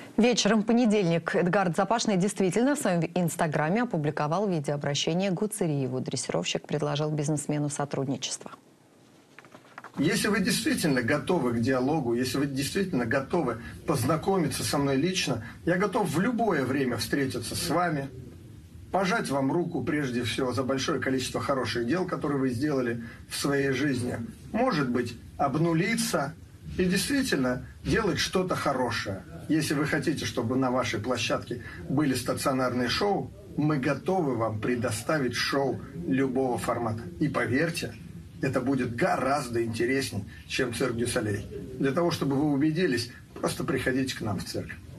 Вечером в понедельник Эдгард Запашный действительно в своем инстаграме опубликовал видеообращение к Гуцериеву. Дрессировщик предложил бизнесмену сотрудничество. Если вы действительно готовы к диалогу, если вы действительно готовы познакомиться со мной лично, я готов в любое время встретиться с вами, пожать вам руку прежде всего за большое количество хороших дел, которые вы сделали в своей жизни. Может быть, обнулиться и действительно делать что-то хорошее. Если вы хотите, чтобы на вашей площадке были стационарные шоу, мы готовы вам предоставить шоу любого формата. И поверьте, это будет гораздо интереснее, чем цирк дю Солей. Для того, чтобы вы убедились, просто приходите к нам в церковь.